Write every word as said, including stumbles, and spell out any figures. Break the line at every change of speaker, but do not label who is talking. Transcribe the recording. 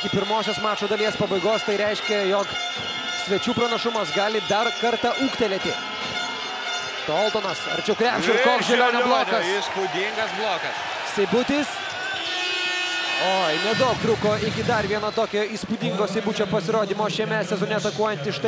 iki pirmosios mačo dalies pabaigos, tai reiškia, jog svečių pranašumas gali dar kartą ūgtelėti. Toltonas, arčiau krepšio ir koks Žilionio blokas.
Įspūdingas blokas.
Seibutis. Oi, nedaug truko iki dar vieno tokio įspūdingo Seibučio pasirodymo šiame sezone atakuojant iš